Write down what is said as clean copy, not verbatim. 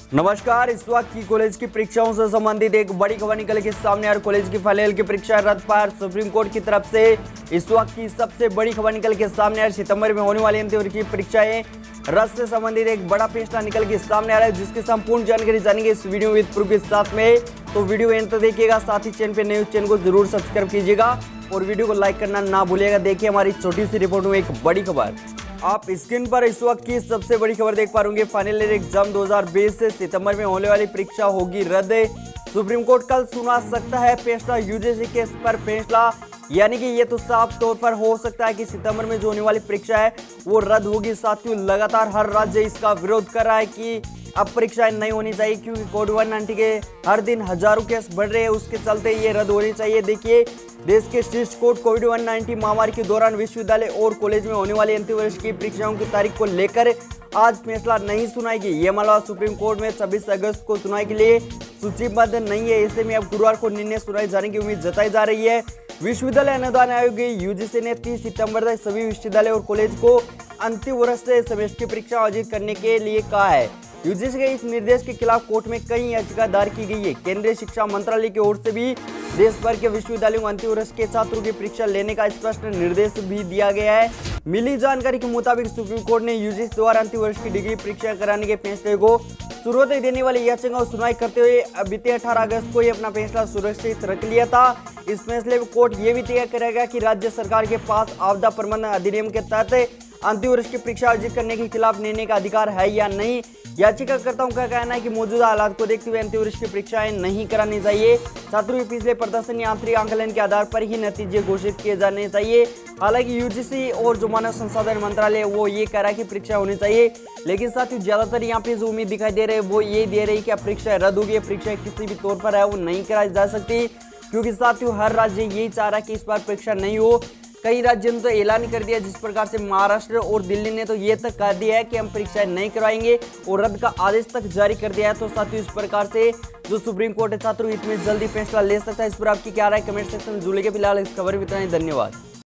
नमस्कार। इस वक्त की कॉलेज की परीक्षाओं से संबंधित एक बड़ी खबर निकल के सामने और कॉलेज की फाइनल की परीक्षा रद्द पर सुप्रीम कोर्ट की तरफ से इस वक्त की सबसे बड़ी खबर निकल के सामने और सितंबर में होने वाली अंतिम वर्ष की परीक्षाएं रद्द से संबंधित एक बड़ा फैसला निकल के सामने आ रहा है, जिसकी संपूर्ण जानकारी जानेंगे इस वीडियो विद प्रूफ के साथ में। तो वीडियो एंड तक देखिएगा, साथ ही चैनल को जरूर सब्सक्राइब कीजिएगा और वीडियो को लाइक करना ना भूलिएगा। देखिए हमारी छोटी सी रिपोर्ट में एक बड़ी खबर। आप स्क्रीन पर इस वक्त की सबसे बड़ी खबर देख पा रहे फाइनल ईयर एग्जाम 2020 से सितंबर में होने वाली परीक्षा होगी रद्द। सुप्रीम कोर्ट कल सुना सकता है फैसला। यूजीसी केस पर फैसला, यानी कि ये तो साफ तौर पर हो सकता है कि सितंबर में जो होने वाली परीक्षा है वो रद्द होगी। साथियों, लगातार हर राज्य इसका विरोध कर रहा है कि अब परीक्षाएं नहीं होनी चाहिए, क्योंकि कोविड-19 के हर दिन हजारों केस बढ़ रहे हैं, उसके चलते ये रद्द होनी चाहिए। देखिए, देश के शीर्ष कोर्ट कोविड-19 महामारी के दौरान विश्वविद्यालय और कॉलेज में होने वाली अंतिम वर्ष की परीक्षाओं की तारीख को लेकर आज फैसला नहीं सुनाएगी। ये मामला सुप्रीम कोर्ट में 26 अगस्त को सुनवाई के लिए सूचीबद्ध नहीं है। ऐसे में अब गुरुवार को निर्णय सुनाए जाने की उम्मीद जताई जा रही है। विश्वविद्यालय अनुदान आयोग यूजीसी ने 30 सितंबर तक सभी विश्वविद्यालय और कॉलेज को अंतिम वर्ष से सेमेस्टर की परीक्षा आयोजित करने के लिए कहा है। यूजीसी के इस निर्देश के खिलाफ कोर्ट में कई याचिका दायर की गई है। केंद्रीय शिक्षा मंत्रालय की ओर से भी देश भर के विश्वविद्यालयों को अंतिम वर्ष के छात्रों की परीक्षा लेने का स्पष्ट निर्देश भी दिया गया है। मिली जानकारी के मुताबिक सुप्रीम कोर्ट ने यूजीसी द्वारा अंतिम वर्ष की डिग्री परीक्षा कराने के फैसले को चुनौती देने वाली याचिका की सुनवाई करते हुए बीते 18 अगस्त को ये अपना फैसला सुरक्षित रख लिया था। इस फैसले में कोर्ट ये भी तय करेगा कि राज्य सरकार के पास आपदा प्रबंधन अधिनियम के तहत अंतिम वर्ष की परीक्षा आयोजित करने के खिलाफ निर्णय का अधिकार है या नहीं। याचिकाकर्ताओं का कहना है कि मौजूदा हालात को देखते हुए अंतिम वर्ष की परीक्षाएं नहीं करानी चाहिए। छात्रों के पिछले प्रदर्शन या आंतरिक आंकलन के आधार पर ही नतीजे घोषित किए जाने चाहिए। हालांकि यूजीसी और जो मानव संसाधन मंत्रालय वो ये कह रहा है कि परीक्षा होनी चाहिए, लेकिन साथियों ज्यादातर यहाँ पे जो उम्मीद दिखाई दे रही है वो ये दे रही कि परीक्षा रद्द होगी। परीक्षा किसी भी तौर पर है वो नहीं कराई जा सकती, क्योंकि साथियों हर राज्य यही चाह रहा है कि इस बार परीक्षा नहीं हो। कई राज्यों ने तो ऐलान कर दिया, जिस प्रकार से महाराष्ट्र और दिल्ली ने तो ये तक कह दिया है कि हम परीक्षाएं नहीं करवाएंगे और रद्द का आदेश तक जारी कर दिया है। तो साथियों इस प्रकार से जो सुप्रीम कोर्ट है छात्रों इतनी जल्दी फैसला ले सकता है। इस पर आपकी क्या राय कमेंट सेक्शन में जुड़े के। फिलहाल इस खबर में इतना ही। धन्यवाद।